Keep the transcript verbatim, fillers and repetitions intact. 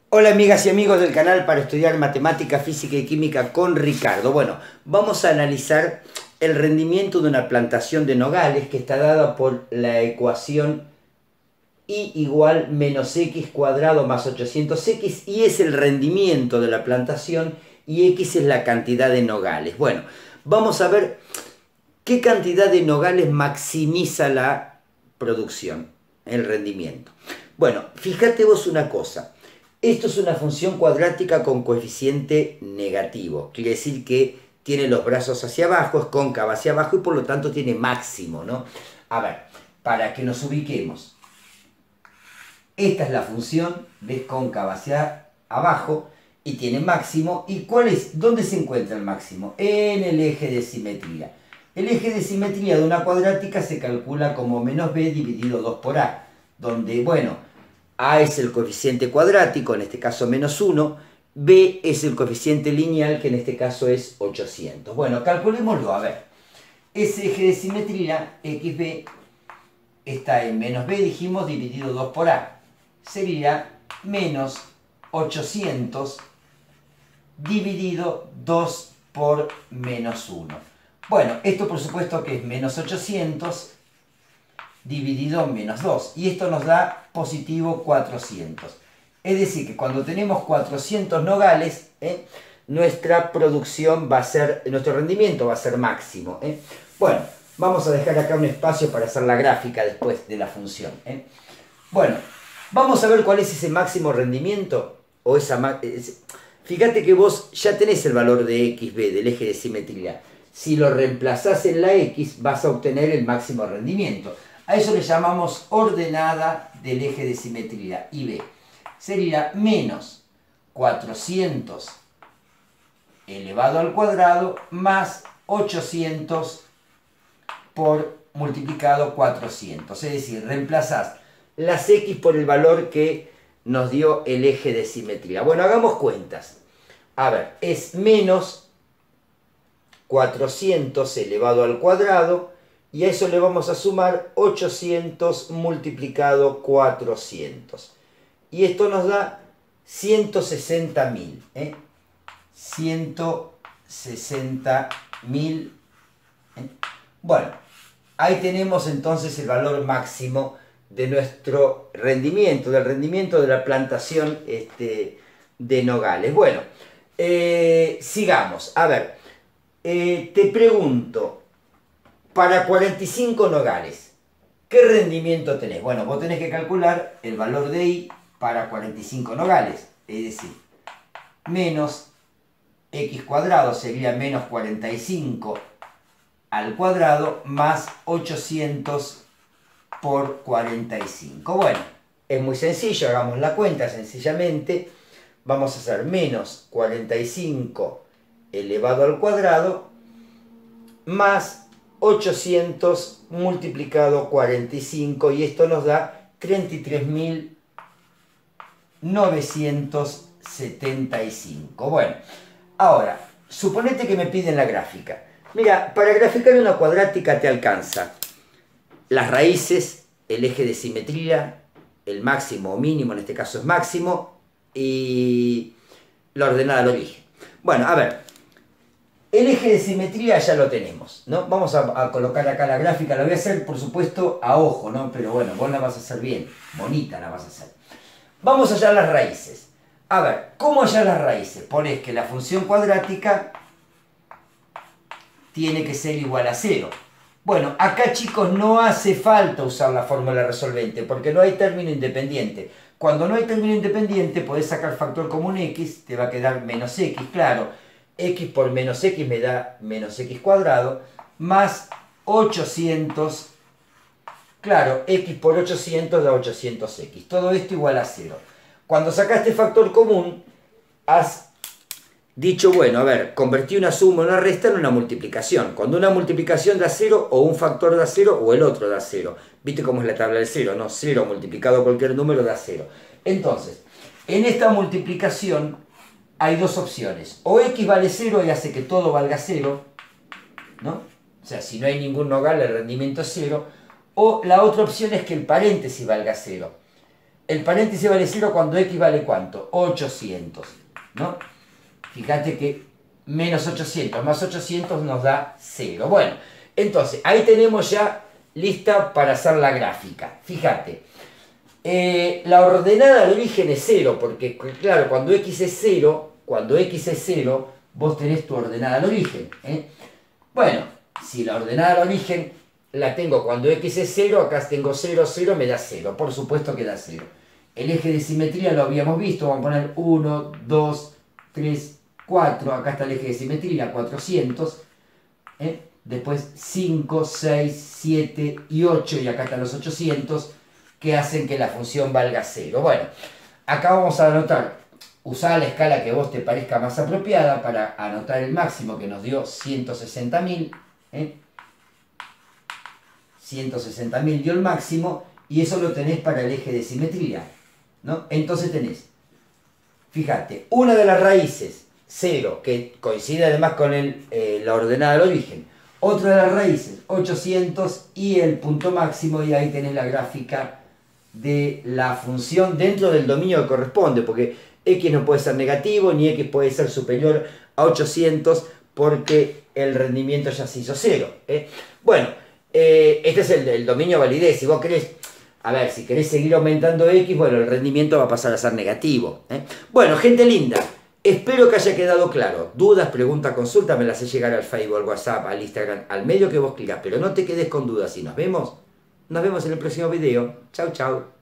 Hola amigas y amigos del canal para estudiar matemática, física y química con Ricardo. Bueno, vamos a analizar el rendimiento de una plantación de nogales que está dada por la ecuación y igual menos x cuadrado más ochocientos x, y es el rendimiento de la plantación y x es la cantidad de nogales. Bueno, vamos a ver qué cantidad de nogales maximiza la producción, el rendimiento. Bueno, fíjate vos una cosa. Esto es una función cuadrática con coeficiente negativo. Quiere decir que tiene los brazos hacia abajo, es cóncava hacia abajo y por lo tanto tiene máximo, ¿no? A ver, para que nos ubiquemos. Esta es la función, ves, cóncava hacia abajo y tiene máximo. ¿Y cuál es? ¿Dónde se encuentra el máximo? En el eje de simetría. El eje de simetría de una cuadrática se calcula como menos b dividido dos por a, donde, bueno, a es el coeficiente cuadrático, en este caso menos uno, b es el coeficiente lineal, que en este caso es ochocientos. Bueno, calculémoslo, a ver. Ese eje de simetría, xb, está en menos b, dijimos, dividido dos por a. Sería menos ochocientos dividido dos por menos uno. Bueno, esto por supuesto que es menos ochocientos dividido menos dos. Y esto nos da positivo cuatrocientos. Es decir, que cuando tenemos cuatrocientos nogales, ¿eh? nuestra producción va a ser, nuestro rendimiento va a ser máximo. ¿eh? Bueno, vamos a dejar acá un espacio para hacer la gráfica después de la función. ¿eh? Bueno, vamos a ver cuál es ese máximo rendimiento. O esa, fíjate que vos ya tenés el valor de xb, del eje de simetría. Si lo reemplazás en la x, vas a obtener el máximo rendimiento. A eso le llamamos ordenada del eje de simetría, I B. Sería menos cuatrocientos elevado al cuadrado más ochocientos por multiplicado cuatrocientos. Es decir, reemplazás las x por el valor que nos dio el eje de simetría. Bueno, hagamos cuentas. A ver, es menos cuatrocientos elevado al cuadrado, y a eso le vamos a sumar ochocientos multiplicado cuatrocientos. Y esto nos da ciento sesenta mil. ¿eh? ciento sesenta mil. ¿eh? Bueno, ahí tenemos entonces el valor máximo de nuestro rendimiento, del rendimiento de la plantación este, de nogales. Bueno, eh, sigamos. A ver, eh, te pregunto, para cuarenta y cinco nogales, ¿qué rendimiento tenés? Bueno, vos tenés que calcular el valor de i para cuarenta y cinco nogales. Es decir, menos x cuadrado sería menos cuarenta y cinco al cuadrado más ochocientos por cuarenta y cinco. Bueno, es muy sencillo, hagamos la cuenta sencillamente. Vamos a hacer menos cuarenta y cinco elevado al cuadrado más ochocientos multiplicado cuarenta y cinco, y esto nos da treinta y tres mil novecientos setenta y cinco. Bueno, ahora, suponete que me piden la gráfica. Mira, para graficar una cuadrática te alcanza las raíces, el eje de simetría, el máximo o mínimo, en este caso es máximo, y la ordenada del origen. Bueno, a ver. El eje de simetría ya lo tenemos, ¿no? Vamos a, a colocar acá la gráfica, la voy a hacer por supuesto a ojo, ¿no? Pero bueno, vos la vas a hacer bien, bonita la vas a hacer. Vamos a hallar las raíces. A ver, ¿cómo hallar las raíces? Ponés que la función cuadrática tiene que ser igual a cero. Bueno, acá chicos no hace falta usar la fórmula resolvente porque no hay término independiente. Cuando no hay término independiente podés sacar factor común x, te va a quedar menos x, claro. X por menos x me da menos x cuadrado, más ochocientos, claro, x por ochocientos da ochocientos x. Todo esto igual a cero. Cuando sacaste factor común, has dicho, bueno, a ver, convertí una suma o una resta en una multiplicación. Cuando una multiplicación da cero, o un factor da cero, o el otro da cero. ¿Viste cómo es la tabla del cero? No, cero multiplicado cualquier número da cero. Entonces, en esta multiplicación hay dos opciones. O x vale cero y hace que todo valga cero, ¿no? O sea, si no hay ningún nogal, el rendimiento es cero. O la otra opción es que el paréntesis valga cero. el paréntesis vale cero cuando x vale ¿cuánto? ochocientos, ¿no? Fíjate que menos ochocientos más ochocientos nos da cero. Bueno, entonces ahí tenemos ya lista para hacer la gráfica. Fíjate, eh, la ordenada al origen es cero, porque claro, cuando x es cero, cuando x es cero, vos tenés tu ordenada al origen, ¿eh? Bueno, si la ordenada al origen la tengo cuando x es cero, acá tengo cero, cero, me da cero, por supuesto que da cero. El eje de simetría lo habíamos visto, vamos a poner uno, dos, tres, cuatro, acá está el eje de simetría, cuatrocientos, ¿eh? Después cinco, seis, siete y ocho, y acá están los ochocientos, que hacen que la función valga cero. Bueno, acá vamos a anotar, usar la escala que a vos te parezca más apropiada para anotar el máximo que nos dio ciento sesenta mil, ¿eh? ciento sesenta mil dio el máximo, y eso lo tenés para el eje de simetría, ¿no? Entonces tenés, fíjate, una de las raíces, cero, que coincide además con el, eh, la ordenada del origen, otra de las raíces, ochocientos, y el punto máximo, y ahí tenés la gráfica de la función dentro del dominio que corresponde, porque x no puede ser negativo, ni x puede ser superior a ochocientos, porque el rendimiento ya se hizo cero, ¿eh? Bueno, eh, este es el, el dominio de validez. Si vos querés, a ver, si querés seguir aumentando x, bueno, el rendimiento va a pasar a ser negativo, ¿eh? Bueno, gente linda, espero que haya quedado claro. Dudas, preguntas, consultas, me las haces llegar al Facebook, al WhatsApp, al Instagram, al medio que vos clicás, pero no te quedes con dudas. Y nos vemos, nos vemos en el próximo video. Chau, chau.